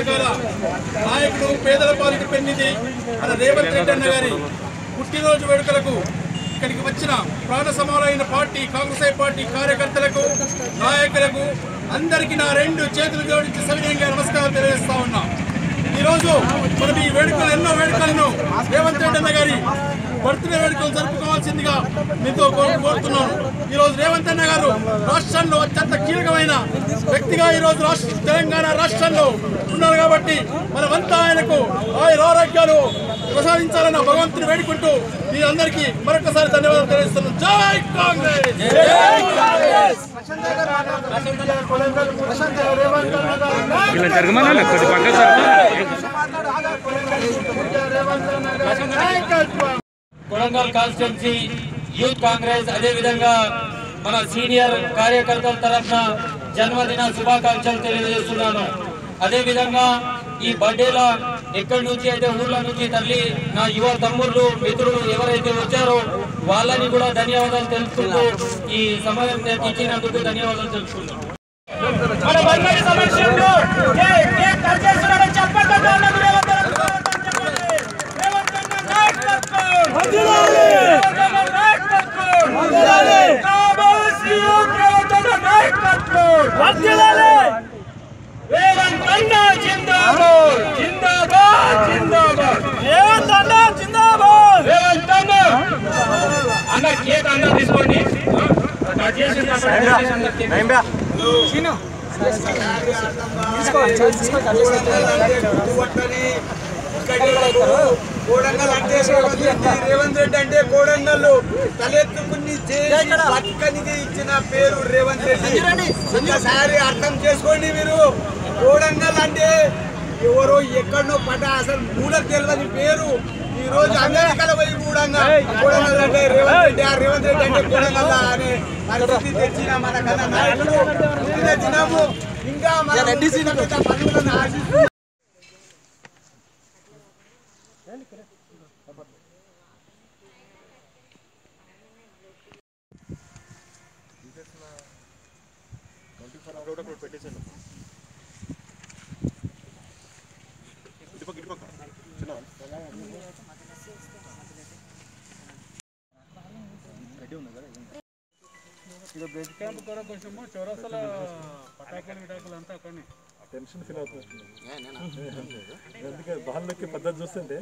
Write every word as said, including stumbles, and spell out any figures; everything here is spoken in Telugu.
పథకాల నాయకుడు పేదల పాలిట పెన్నిధి మన రేవంత్ రెడ్డి అన్న గారి పుట్టినరోజు వేడుకలకు ఇక్కడికి వచ్చిన ప్రాణ సమానమైన పార్టీ కాంగ్రెస్ పార్టీ కార్యకర్తలకు నాయకులకు అందరికీ నా రెండు చేతులు జోడించి సవినయంగా నమస్కారం తెలియజేస్తా ఉన్నా। ఈరోజు మనం ఈ వేడుకలు ఎన్నో వేడుకలను రేవంత్ రెడ్డి అన్న గారి బర్త్డే వేడుకలు జరుపుకోవాల్సిందిగా మీతో కోరుతున్నాను। ఈరోజు రేవంత్ అన్న గారు రాష్ట్రంలో అత్యంత కీలకమైన వ్యక్తిగా ఈరోజు రాష్ట్ర తెలంగాణ రాష్ట్రంలో ఉన్నారు కాబట్టి మనమంతా ఆయనకు ఆయుర ఆరోగ్యాలు ప్రసాదించాలన్న భగవంతుని వేడుకుంటూ మీ అందరికీ మరొకసారి ధన్యవాదాలు తెలియజేస్తున్నాను। జై కాంగ్రెస్। కొడంగల్ కాన్స్టిట్యున్సీ యూత్ కాంగ్రెస్ అదే విధంగా మన సీనియర్ కార్యకర్తల తరఫున జన్మదిన శుభాకాంక్షలు తెలియజేస్తున్నాను। అదే విధంగా ఈ బర్త్డేలో ఎక్కడి నుంచి అయితే ఊర్ల నుంచి తల్లి నా యువ తమ్ముళ్ళు మిత్రులు ఎవరైతే వచ్చారో వాళ్ళని కూడా ధన్యవాదాలు తెలుపుకుంటూ ఈ సమయం ఇచ్చినందుకు ధన్యవాదాలు తెలుపుకుంటున్నాను। రేవంత్ అన్న జిందాబాద్ జిందాబాద్ జిందాబాద్ రేవంత్ అన్న జిందాబాద్ రేవంత్ అన్న అన్న కేక్ అన్న తీసుకోండి కోడంగల్ అంటే రేవంత్ రెడ్డి అంటే కోడంగల్ తలెత్తుకుని బతుకనిది ఇచ్చిన పేరు రేవంత్ రెడ్డి। ఒకసారి అర్థం చేసుకోండి మీరు। కోడంగల్ అంటే ఎవరో ఎక్కడనో పడ్డ అసలు మూడకు తెలియని పేరు ఈ రోజు అమెరికాలో పోయి కూడంగా కోడంగల్ అంటే రేవంత్ రెడ్డి ఆ రేవంత్ రెడ్డి అంటే కోడంగల్ అనే పరిస్థితి తెచ్చిన మన కన్నా నాయకుడు తెచ్చినాము। ఇంకా మన పనులను ఆశిస్తూ ఇది బ్లడ్ క్యాంప్ కూడా కొంచెం చౌరస్తల పటాకులు విటాకులు అంతా అక్కడనే టెన్షన్ ఫీల్ అవుతుంది అందుకే బాల్లోకి పద్ధతి చూస్తుంటే